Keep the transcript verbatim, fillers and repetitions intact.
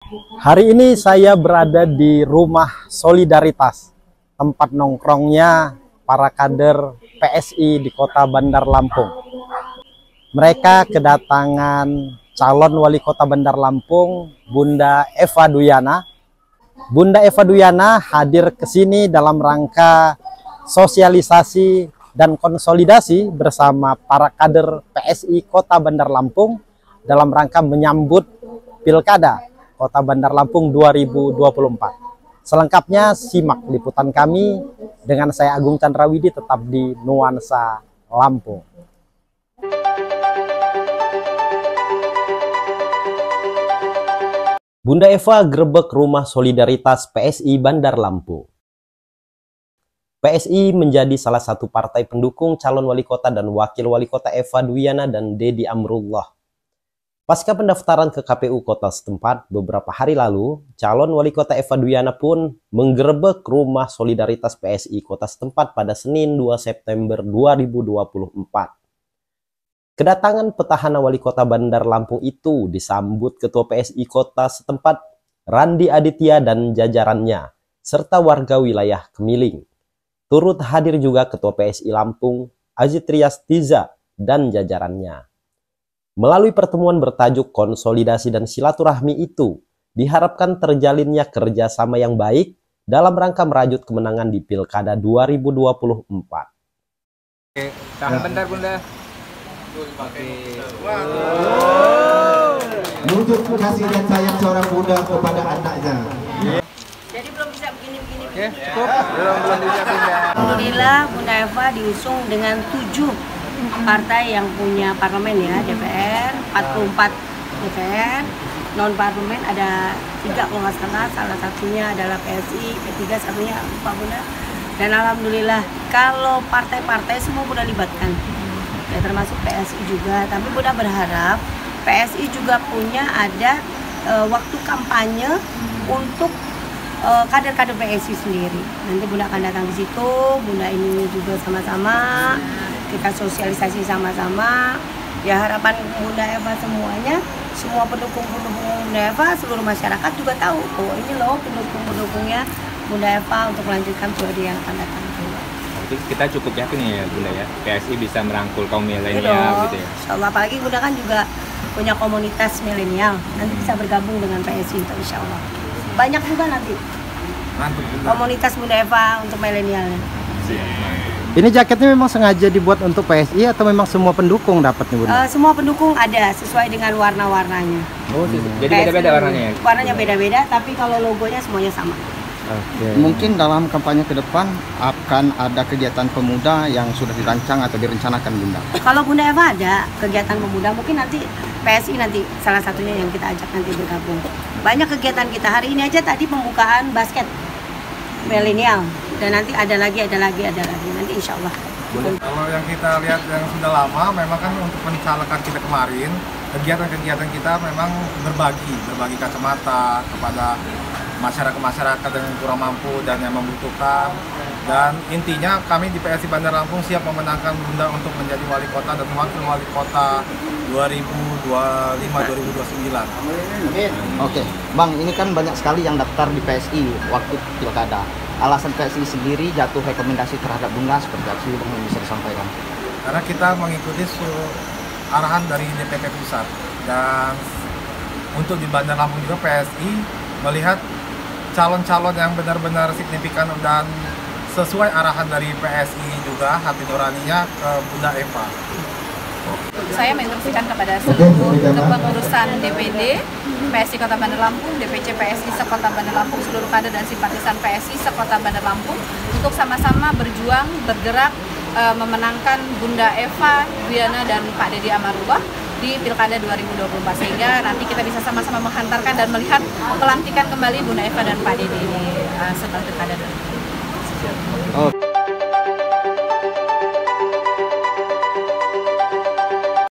Hari ini saya berada di Rumah Solidaritas, tempat nongkrongnya para kader P S I di Kota Bandar Lampung. Mereka kedatangan calon wali kota Bandar Lampung, Bunda Eva Duyana. Bunda Eva Duyana hadir ke sini dalam rangka sosialisasi dan konsolidasi bersama para kader P S I Kota Bandar Lampung dalam rangka menyambut Pilkada Kota Bandar Lampung dua ribu dua puluh empat. Selengkapnya simak liputan kami dengan saya Agung Chandrawidi, tetap di Nuansa Lampung. Bunda Eva gerebek Rumah Solidaritas P S I Bandar Lampung. P S I menjadi salah satu partai pendukung calon wali kota dan wakil wali kota Eva Duyana dan Dedi Amrullah. Pasca pendaftaran ke K P U kota setempat beberapa hari lalu, calon wali kota Eva Duyana pun menggerebek Rumah Solidaritas P S I kota setempat pada Senin dua September dua ribu dua puluh empat. Kedatangan petahana wali kota Bandar Lampung itu disambut Ketua P S I kota setempat Randi Aditya dan jajarannya, serta warga wilayah Kemiling. Turut hadir juga Ketua P S I Lampung, Aziz Triastiza dan jajarannya. Melalui pertemuan bertajuk konsolidasi dan silaturahmi itu, diharapkan terjalinnya kerjasama yang baik dalam rangka merajut kemenangan di Pilkada dua ribu dua puluh empat. Oke, tahan bentar Bunda. Wujud kasih dan sayang seorang bunda kepada anaknya. Jadi belum bisa begini-begini. Oke, cukup. Belum belum bisa Bunda. Alhamdulillah Bunda Eva diusung dengan tujuh partai yang punya parlemen ya, D P R, empat puluh empat D P R, non parlemen ada tiga kalau nggak salah, salah satunya adalah P S I, P tiga satunya lupa Bunda. Dan alhamdulillah kalau partai-partai semua Bunda libatkan, ya termasuk P S I juga. Tapi Bunda berharap P S I juga punya ada e, waktu kampanye untuk kader-kader P S I sendiri. Nanti Bunda akan datang di situ, Bunda ini juga sama-sama kita sosialisasi sama-sama. Ya harapan Bunda Eva semuanya, semua pendukung-pendukung Bunda Eva, seluruh masyarakat juga tahu oh ini loh pendukung-pendukungnya Bunda Eva untuk melanjutkan periode yang akan datang. Jadi kita cukup yakin ya Bunda ya, P S I bisa merangkul kaum milenial gitu ya. Insya Allah, apalagi Bunda kan juga punya komunitas milenial, nanti bisa bergabung dengan P S I itu Insya Allah. Banyak juga nanti komunitas Bunda Eva untuk milenialnya. Ini jaketnya memang sengaja dibuat untuk P S I atau memang semua pendukung dapat nih Bunda? Uh, semua pendukung ada sesuai dengan warna-warnanya. Oh, jadi beda-beda warnanya ya? Warnanya beda-beda, tapi kalau logonya semuanya sama. Okay. Mungkin dalam kampanye ke depan akan ada kegiatan pemuda yang sudah dirancang atau direncanakan Bunda? Kalau Bunda Eva ada kegiatan pemuda, mungkin nanti P S I nanti salah satunya yang kita ajak nanti bergabung. Banyak kegiatan kita, hari ini aja tadi pembukaan basket milenial, dan nanti ada lagi, ada lagi, ada lagi, nanti insya Allah. Kalau yang kita lihat yang sudah lama, memang kan untuk pencalekan kita kemarin, kegiatan-kegiatan kita memang berbagi, berbagi kacamata kepada masyarakat-masyarakat yang kurang mampu dan yang membutuhkan. Dan intinya kami di P S I Bandar Lampung siap memenangkan Bunda untuk menjadi wali kota dan wakil wali kota dua ribu dua puluh lima sampai dua ribu dua puluh sembilan. Oke, Bang, ini kan banyak sekali yang daftar di P S I waktu pilkada. Alasan P S I sendiri jatuh rekomendasi terhadap Bunda seperti apa sih Bang yang bisa disampaikan? Karena kita mengikuti arahan dari D P P pusat, dan untuk di Bandar Lampung juga P S I melihat calon-calon yang benar-benar signifikan dan sesuai arahan dari P S I juga, hati nuraninya ke Bunda Eva. Saya menginstruksikan kepada seluruh kepengurusan D P D P S I Kota Bandar Lampung, D P C P S I sekota Bandar Lampung, seluruh kader dan simpatisan P S I sekota Bandar Lampung untuk sama-sama berjuang, bergerak e, memenangkan Bunda Eva Duyana dan Pak Dedi Amrullah di Pilkada dua ribu dua puluh empat, sehingga nanti kita bisa sama-sama menghantarkan dan melihat pelantikan kembali Bunda Eva dan Pak Dedi di uh, setelah Pilkada.